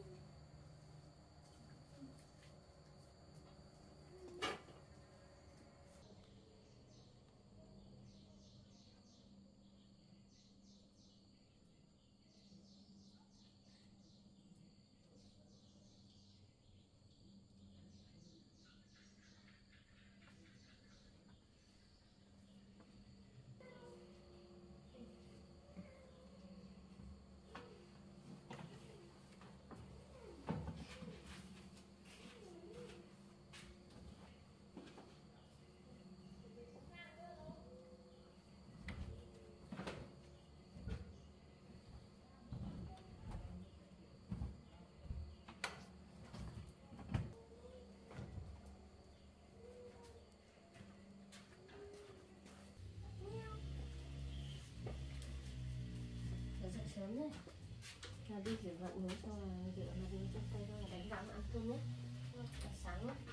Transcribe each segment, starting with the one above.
Dậy sớm đấy. Là đi rửa gạo muối xong là rửa mà đi trong tay xong là đánh gạo mà ăn cơm nhé. Sáng lắm.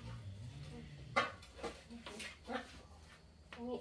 Nghỉ.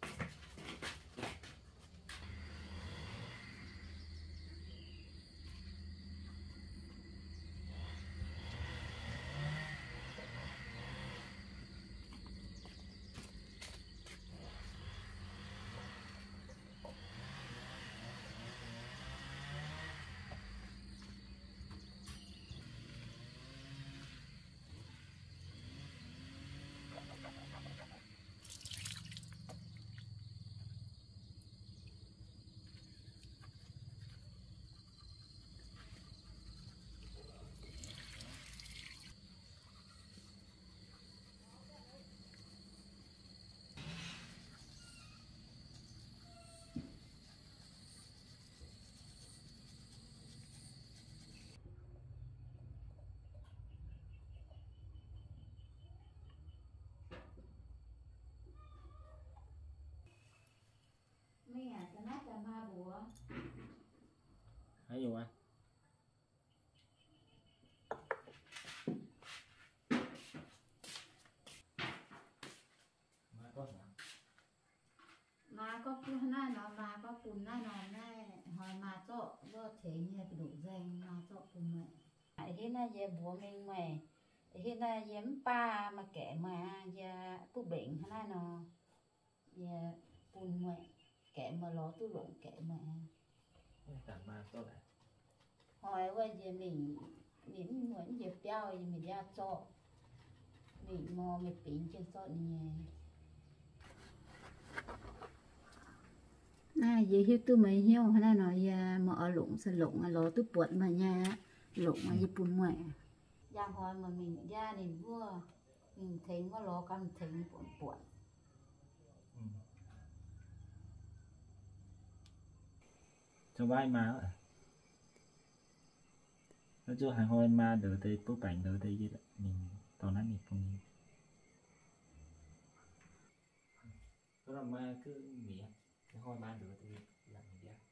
Mấy à, cho nát cho ma bùa. Hãy dùng anh. Mà có phun na nó mà có phun na nó nè, hỏi mà cho thế như cái đủ dành mà cho phun mẹ. Thế là về bùa mình mẹ, thế là dám pa mà kẻ mà giờ phụ bệnh hay là nó giờ phun mẹ, kẻ mà lo tu lộn kẻ mà. Cả mà tốt này. Hỏi qua giờ mình muốn dẹp đau thì mình ra cho mình mò mình pin trên cho nè. À vậy hiếu tôi mấy hiếu hay là nói mà ở lụng sẽ lụng lỗ tôi buồn mà nhà lụng mà dịp buồn mẹ. Ra hỏi mà mình ra thì vừa mình thấy có lỗ cầm thấy buồn buồn. Cho vai mà nó chưa hàng hồi mà đỡ thì bố cảnh đỡ thì gì đó mình toàn nói mình không có là mà cứ nghĩ hồi mà đỡ thì làm gì đó.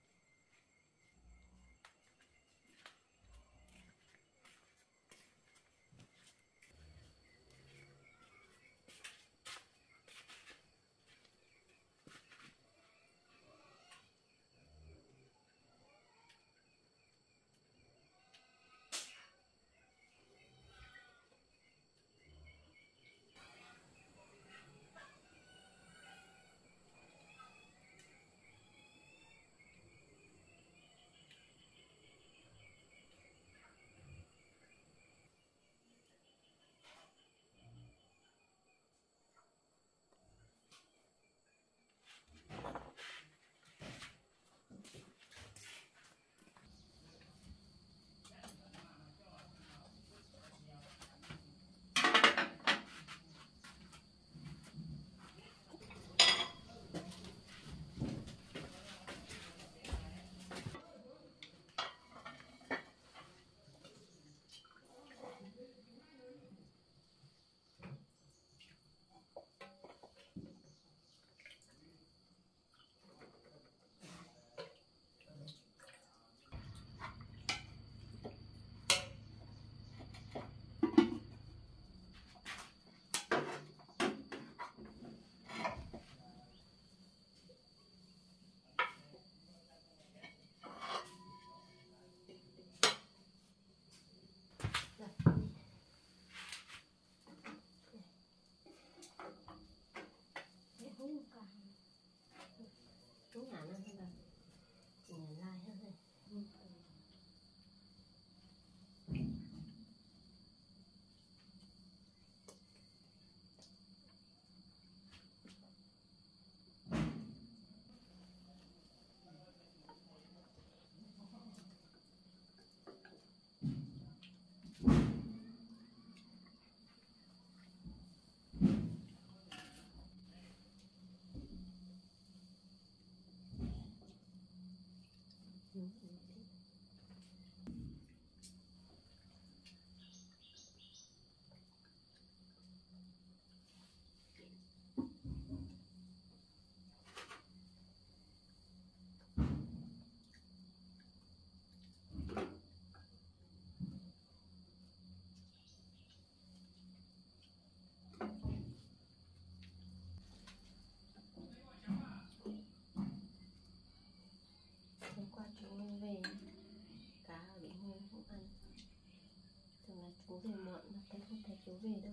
chiếu về đâu.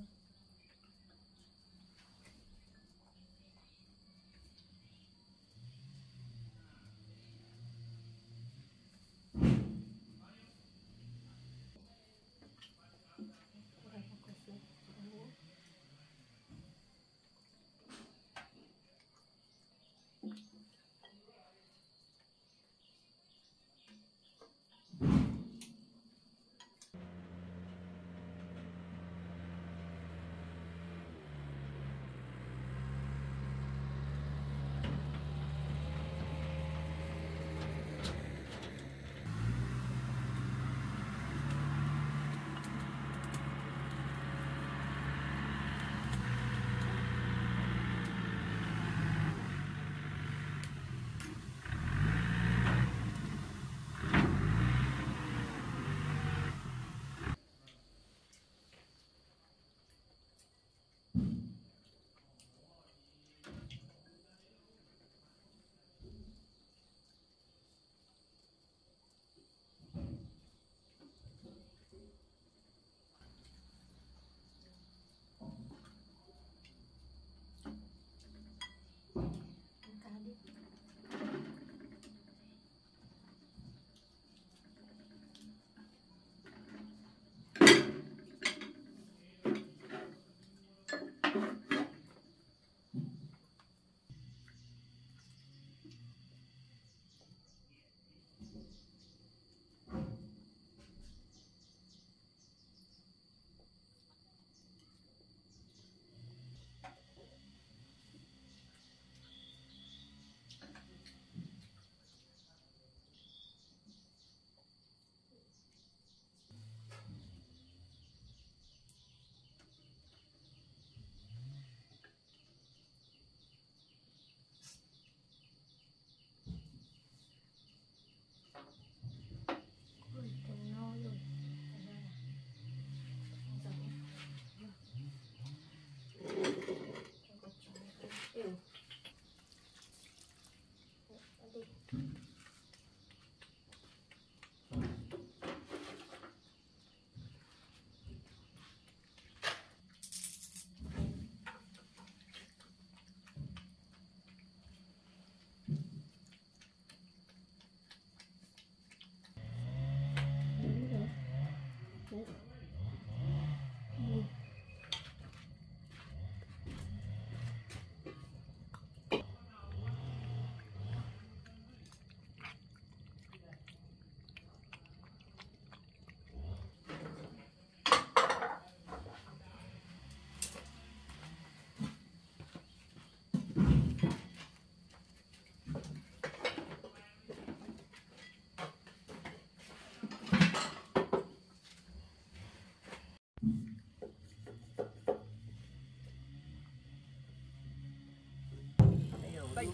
Đây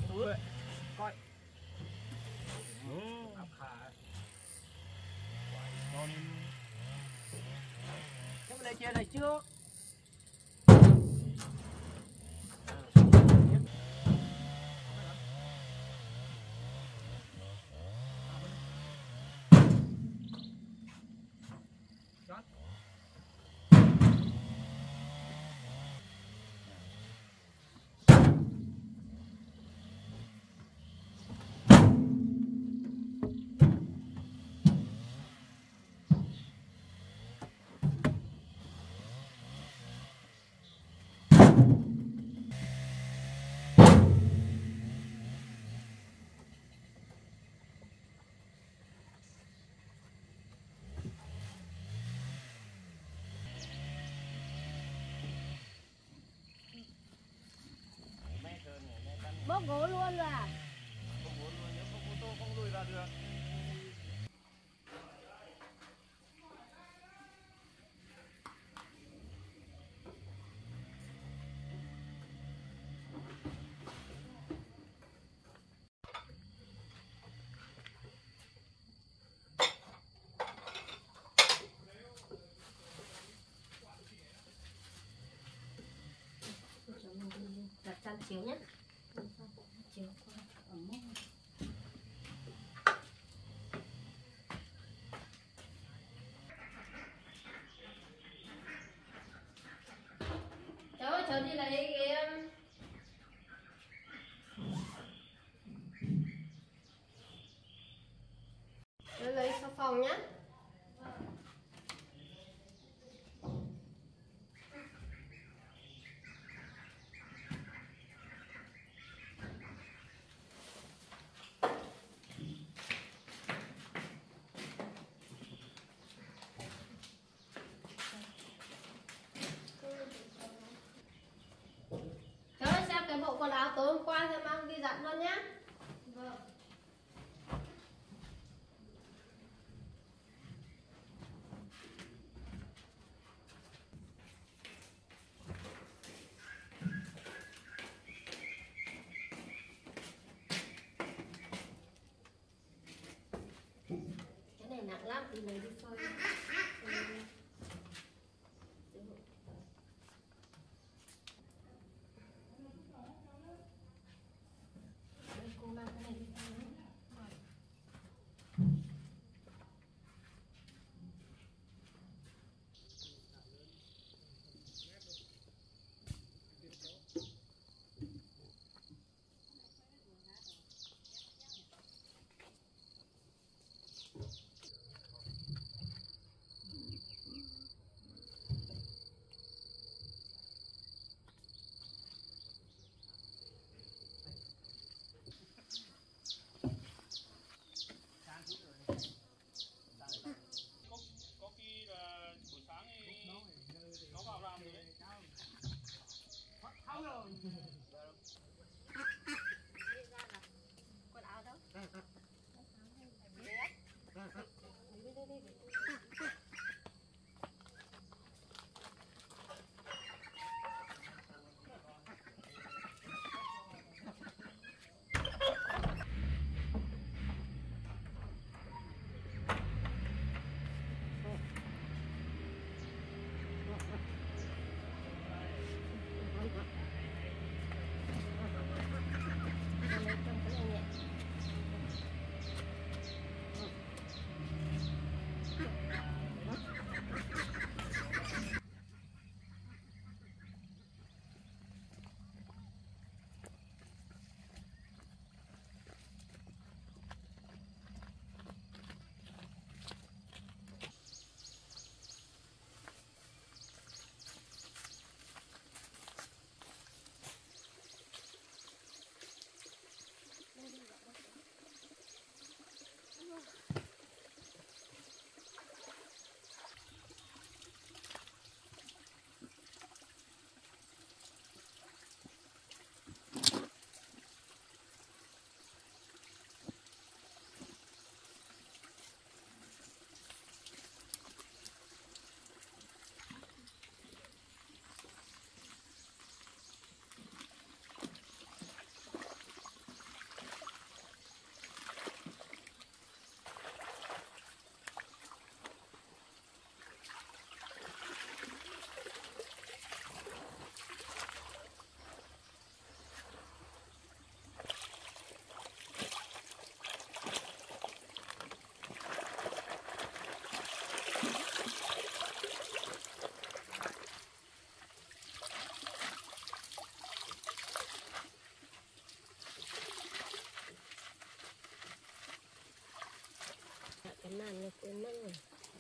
coi áp khả còn cái vấn đề chia này trước bóp gỗ luôn rồi à? Không muốn luôn, nếu không ô tô không lùi vào được. Đặt chăn chiếu nhé. Chiếu ở mông. cháu đi lấy cái lấy xà phòng nhá. Cháu ơi, xem cái bộ quần áo tối hôm qua xem mang đi giặt luôn nhá. Vâng. Cái này nặng lắm thì lấy đi phơi. Cô mang cái này đi phơi nhé. Có khi là buổi sáng thì nó vào làm rồi đấy. Không rồi. Quần áo đâu? Cái màn này quên mất rồi.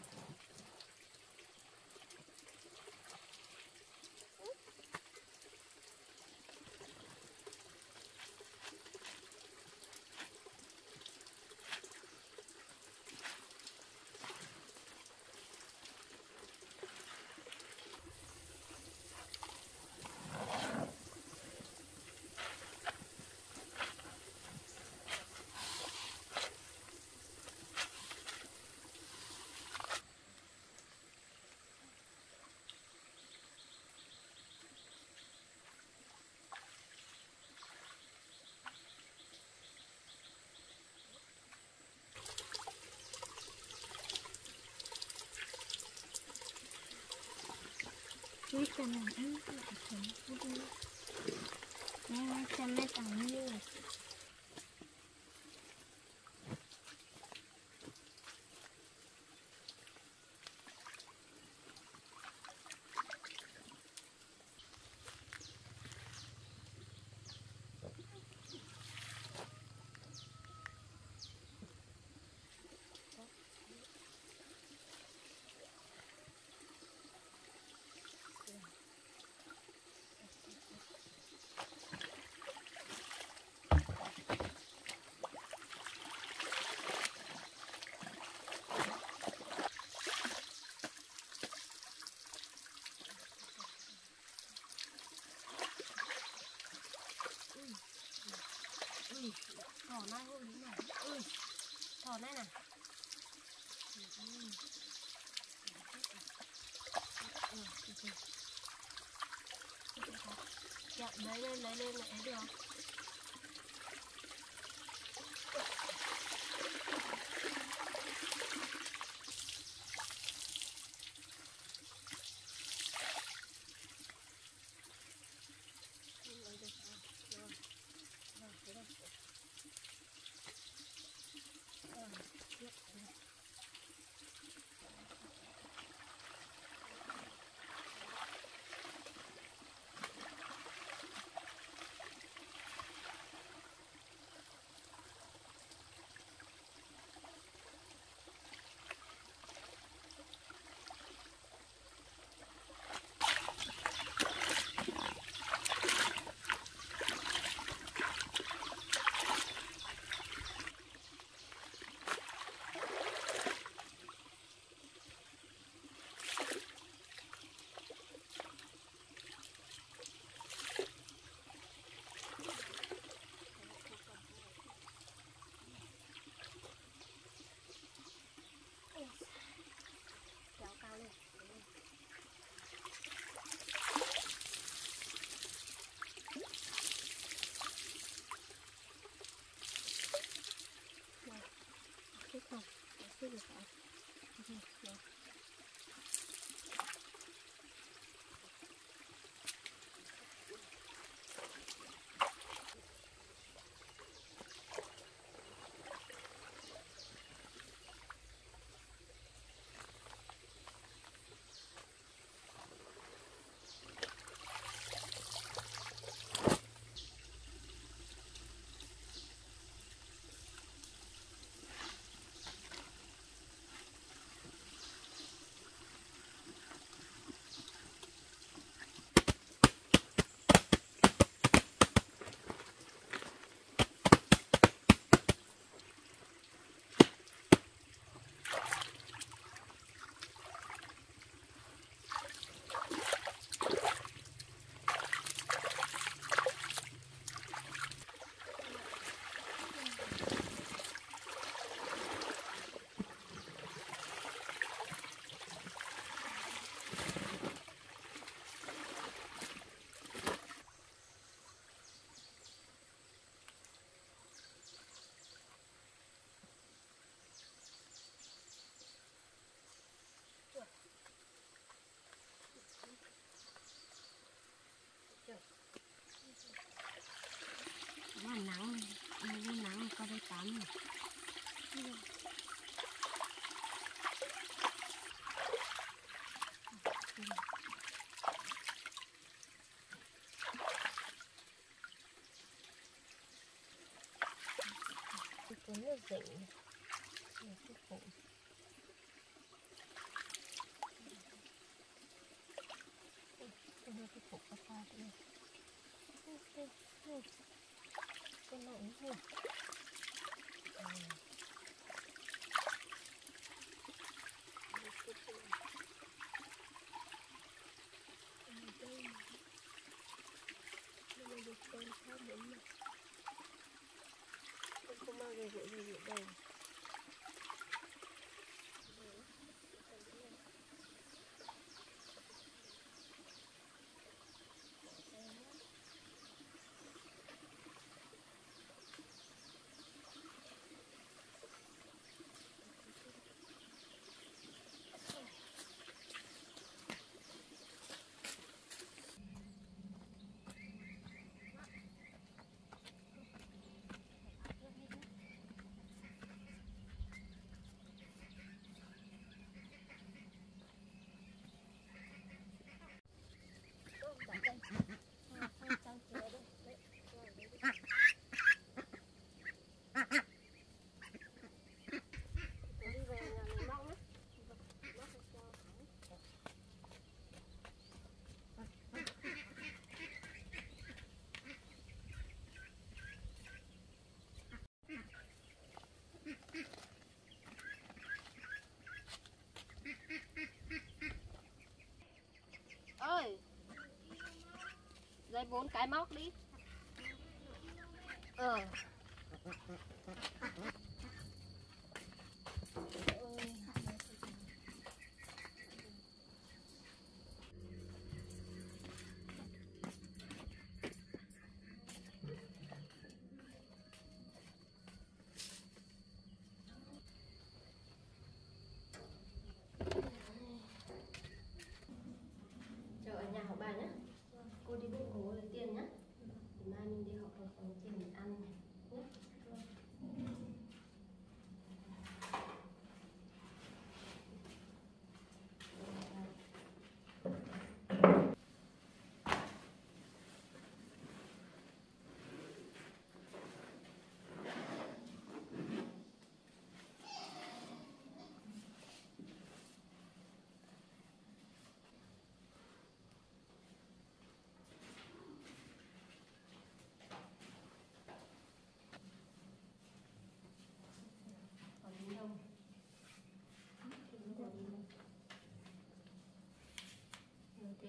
Cái này ăn cái này mẹ xem mẹ tặng như Chậm lấy lên lại được. Không, xích được phải. Rồi. Nắng có đây tắm này. Cuốn nó dậy này. Cái cổ. Cái cổ có sao thế này. Cái lộn này. Không mang về vội gì đâu. Lấy 4 cái móc đi.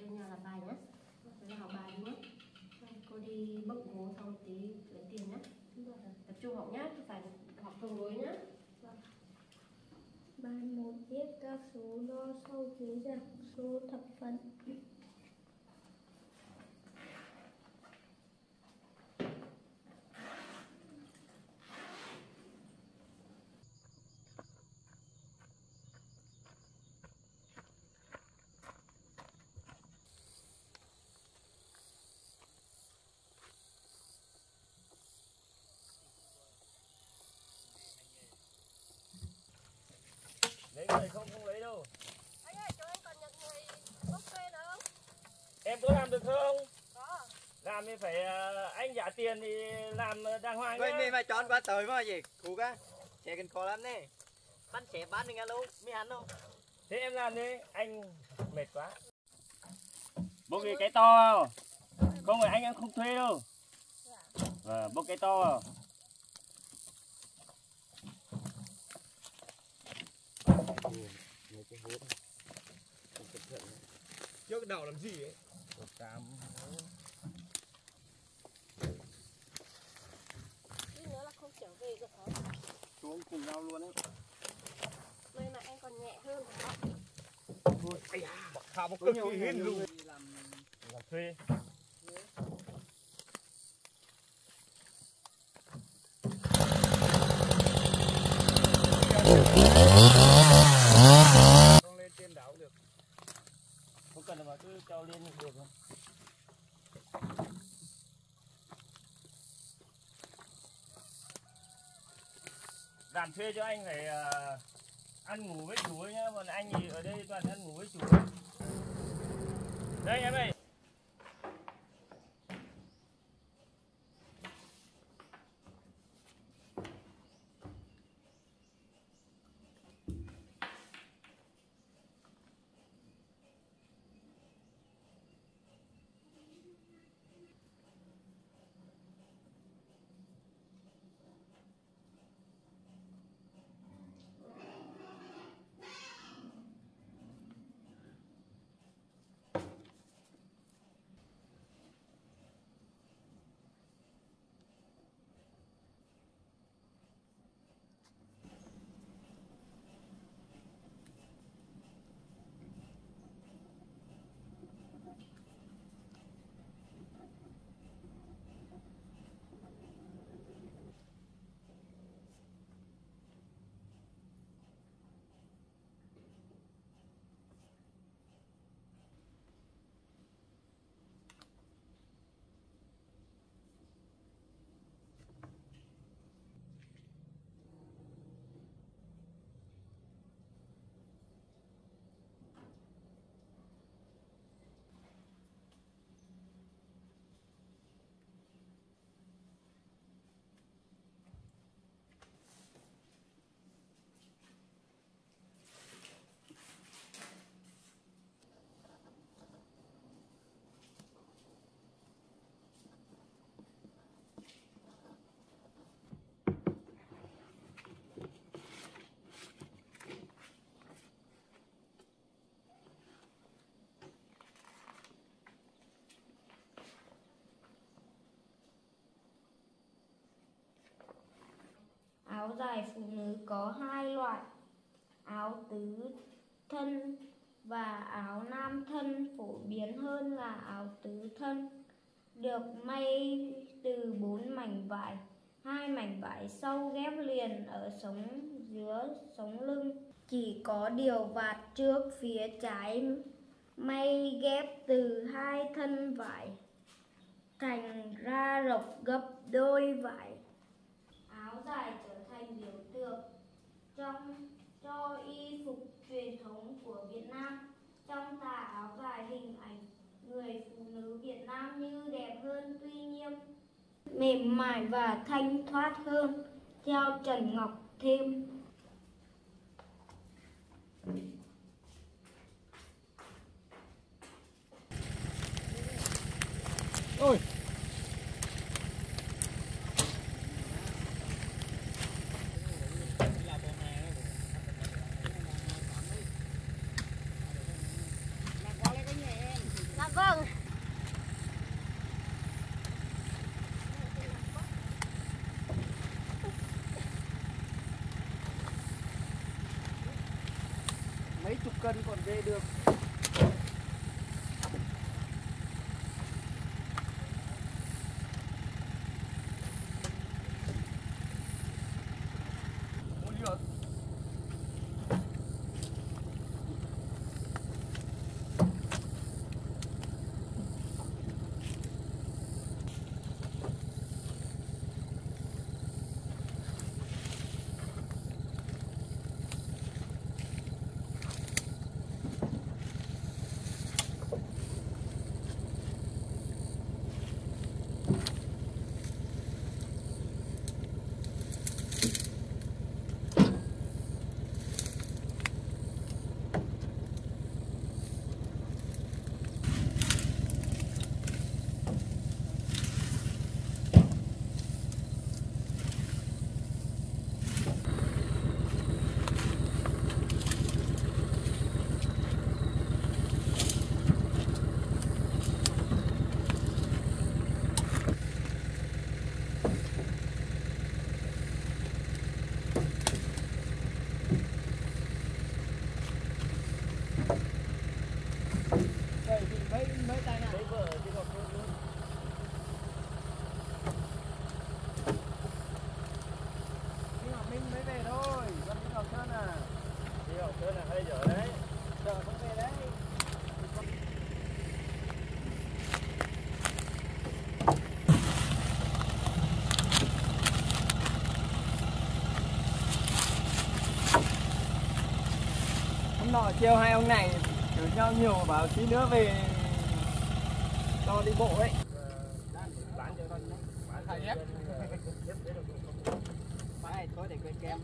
bên nhà làm bài nhé. Bây học bài nhé. Cô đi bốc gỗ xong tí lấy tiền nhé. Tập trung học nhé, phải học tương đối nhé. Bài 1 viết các số đo sau dưới dạng số thập phân. Lấy người không lấy đâu. Anh ơi, cho anh còn nhận người bốc thuê nữa không? Em có làm được không? Có. Làm thì phải anh trả tiền thì làm đàng hoàng Vậy nhá. mình mà chọn qua tới mà gì? Cú ca. Trẻ cần khó lắm nè. Bắn trẻ bán được alo, mới hắn không? Thế em làm đi, anh mệt quá. Bốc cái to. Không phải anh em không thuê đâu. Bốc cái to. Trước đầu làm gì ấy? Tí nữa là không trở về được hả? Xuống cùng nhau luôn ấy. Nơi mà anh còn nhẹ hơn hả? Khảo một cực kỳ hiên lù. Làm thuê. Không lên trên đảo được. Không cần mà cứ cho lên được không? Làm thuê cho anh phải ăn ngủ với chủ ấy nhá, còn anh thì ở đây toàn ăn ngủ với chủ. Đây em ơi. Áo dài phụ nữ có 2 loại: áo tứ thân và áo nam thân. Phổ biến hơn là áo tứ thân, được may từ 4 mảnh vải. 2 mảnh vải sau ghép liền ở sống giữa sống lưng. Chỉ có điều vạt trước phía trái may ghép từ 2 thân vải, thành ra rộng gấp đôi vải. Áo dài trở thành biểu tượng cho y phục truyền thống của Việt Nam. Trong tà áo dài, hình ảnh người phụ nữ Việt Nam như đẹp hơn, tuy nghiêm, mềm mại và thanh thoát hơn. Theo Trần Ngọc Thêm. Ôi. cân còn về được. Mấy tay nào? Lấy vợ đi học luôn. Nhưng mà Minh mới về thôi, con đi học Sơn à? Đi học Sơn là hơi dở đấy. Giờ không về đấy. Hôm nọ chiều hai ông này chửi nhau nhiều, bảo tí nữa về cho đi bộ ấy. Bán cho con nhé. Bán Thầy ép. Bán Này thôi để quay kem.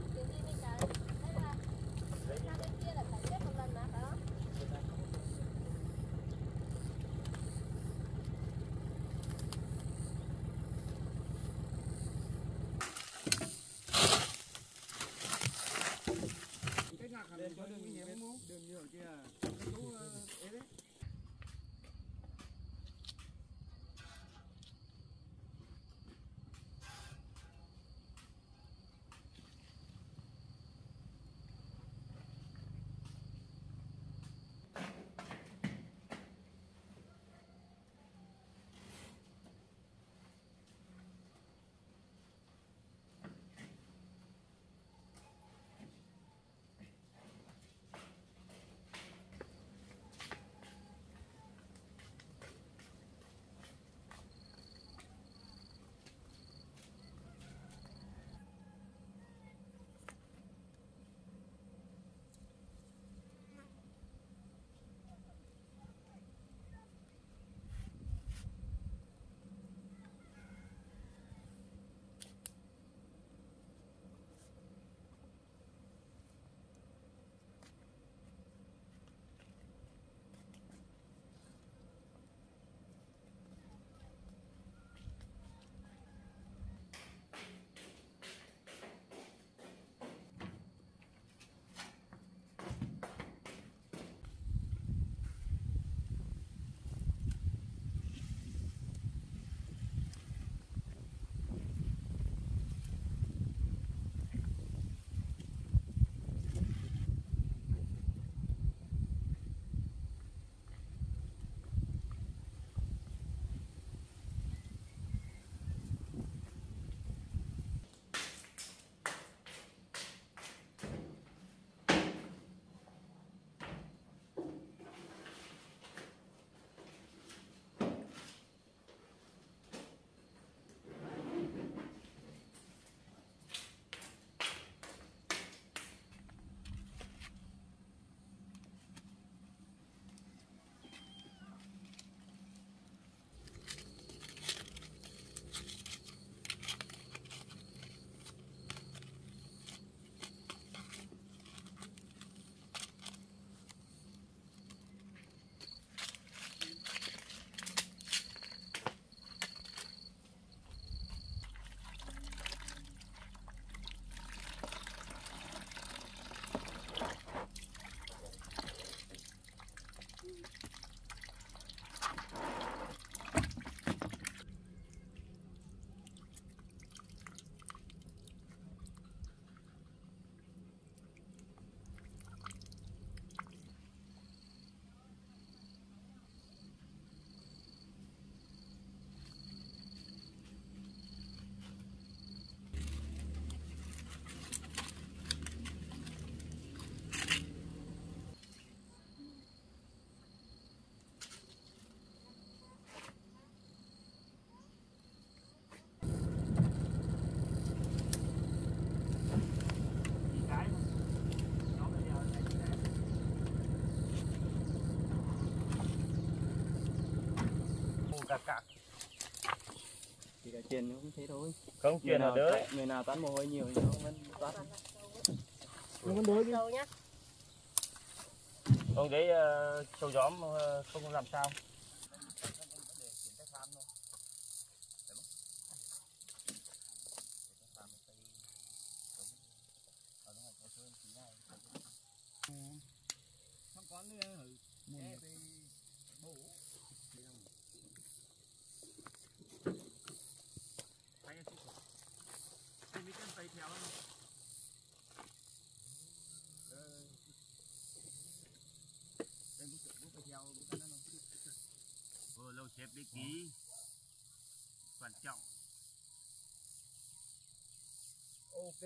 Cái ngạc hẳn có đường hiếm không? Đường nhiều kia. Chú ấy đấy. cạc. Thì cả truyền nó cũng thế thôi. Không truyền là đỡ. Người nào toán mồ hôi nhiều thì nó vẫn toán. Nó vẫn đối sâu nhá. Không đấy sâu gióm không làm sao. Không có nữa hử. Bố. Anh biết chân tay theo không? Lâu xếp đi ký quan trọng. Ok.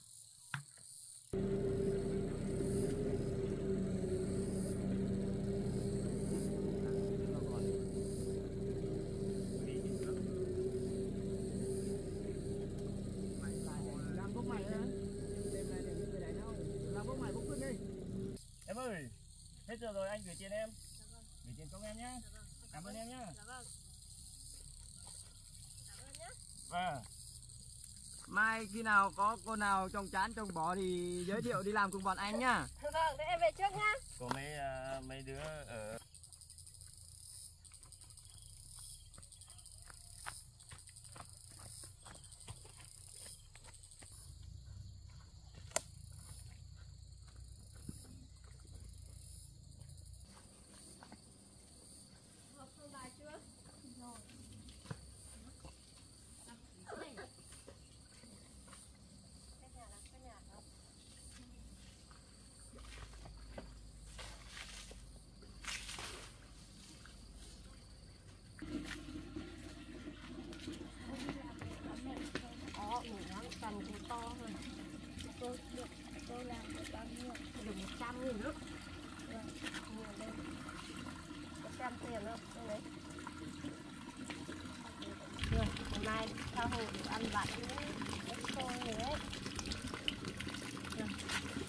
Làm bốc mày hả? Đêm nay để người đánh đâu? Làm bốc mày bốcขึ้n đi. Em ơi, hết giờ rồi anh gửi tiền em. Gửi tiền cho em nhé. Cảm ơn em nhé. Vâng. Mai khi nào có cô nào trồng chán trồng bò thì giới thiệu đi làm cùng bọn anh nhá. Vâng, thế em về trước nhá. Có mấy đứa ở Cầm cái to hơn. Tôi làm được bao nhiêu? Được 100.000 lúc. Nhiều lên. 100 tiền đâu, tôi lấy. Được, hôm nay tao hồ ăn vặt nữa. Tôi nữa. Được.